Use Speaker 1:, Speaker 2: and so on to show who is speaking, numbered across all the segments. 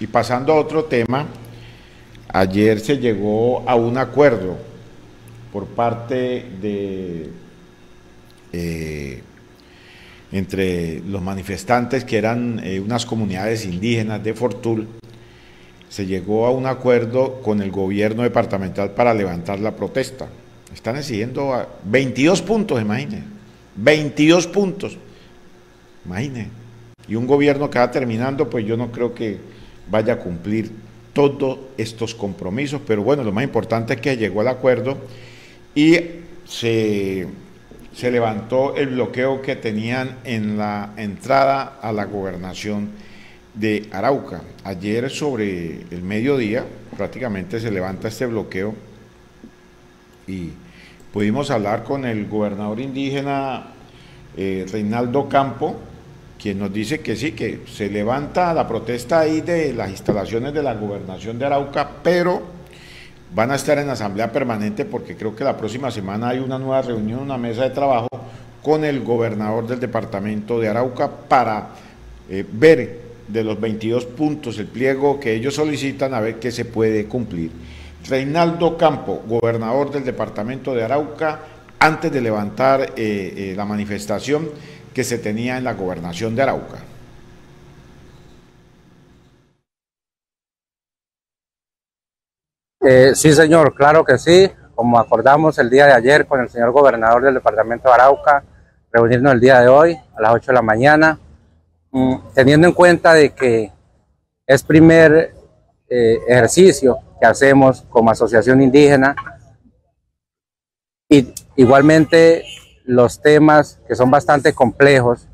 Speaker 1: Y pasando a otro tema, ayer se llegó a un acuerdo por parte de entre los manifestantes que eran unas comunidades indígenas de Fortul. Se llegó a un acuerdo con el gobierno departamental para levantar la protesta. Están exigiendo 22 puntos, imagínense. 22 puntos. Imagínense. Y un gobierno que va terminando, pues yo no creo que vaya a cumplir todos estos compromisos, pero bueno, lo más importante es que llegó al acuerdo y se levantó el bloqueo que tenían en la entrada a la gobernación de Arauca. Ayer sobre el mediodía prácticamente se levanta este bloqueo y pudimos hablar con el gobernador indígena Reinaldo Campo, quien nos dice que sí, que se levanta la protesta ahí de las instalaciones de la gobernación de Arauca, pero van a estar en asamblea permanente porque creo que la próxima semana hay una nueva reunión, una mesa de trabajo con el gobernador del departamento de Arauca para ver de los 22 puntos, el pliego que ellos solicitan, a ver qué se puede cumplir. Reinaldo Campo, gobernador del departamento de Arauca, antes de levantar la manifestación que se tenía en la gobernación de Arauca.
Speaker 2: Sí, señor, claro que sí. Como acordamos el día de ayer con el señor gobernador del departamento de Arauca, reunirnos el día de hoy a las 8 de la mañana, teniendo en cuenta de que es primer ejercicio que hacemos como asociación indígena y igualmente los temas que son bastante complejos,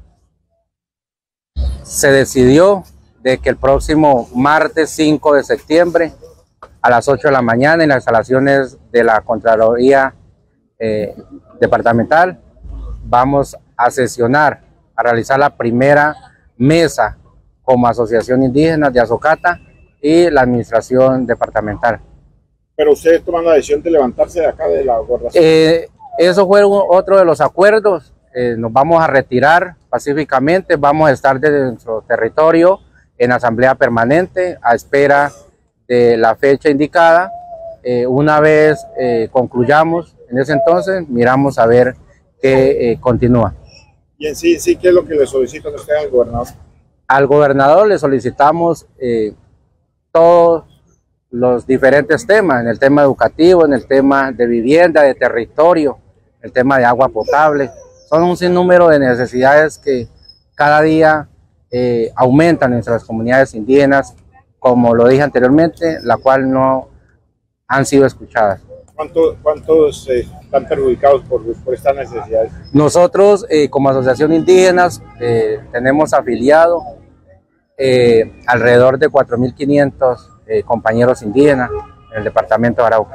Speaker 2: se decidió de que el próximo martes 5 de septiembre a las 8 de la mañana en las instalaciones de la Contraloría Departamental vamos a sesionar, a realizar la primera mesa como asociación indígena de Azocata y la administración departamental.
Speaker 1: Pero ustedes toman la decisión de levantarse de acá de la gobernación.
Speaker 2: Eso fue otro de los acuerdos. Nos vamos a retirar pacíficamente, vamos a estar desde nuestro territorio en asamblea permanente a espera de la fecha indicada. Una vez concluyamos en ese entonces, miramos a ver qué continúa.
Speaker 1: Y en sí, ¿qué es lo que le solicitan ustedes al gobernador?
Speaker 2: Al gobernador le solicitamos todos los diferentes temas, en el tema educativo, en el tema de vivienda, de territorio, el tema de agua potable. Son un sinnúmero de necesidades que cada día aumentan en nuestras comunidades indígenas, como lo dije anteriormente, la cual no han sido escuchadas.
Speaker 1: ¿Cuántos están perjudicados por estas necesidades?
Speaker 2: Nosotros, como asociación indígenas, tenemos afiliado alrededor de 4.500 compañeros indígenas en el departamento de Arauca.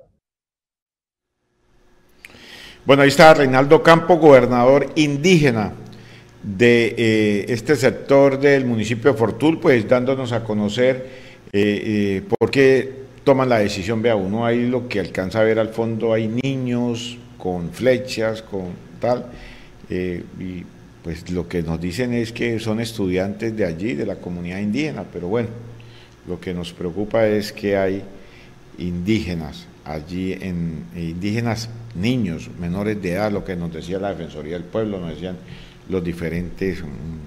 Speaker 1: Bueno, ahí está Reinaldo Campo, gobernador indígena de este sector del municipio de Fortul, pues dándonos a conocer por qué toman la decisión. Vea, uno ahí lo que alcanza a ver al fondo, hay niños con flechas, con tal, y pues lo que nos dicen es que son estudiantes de allí, de la comunidad indígena, pero bueno, lo que nos preocupa es que hay indígenas allí, indígenas niños, menores de edad, lo que nos decía la Defensoría del Pueblo, nos decían los diferentes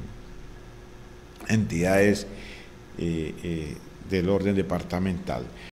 Speaker 1: entidades del orden departamental.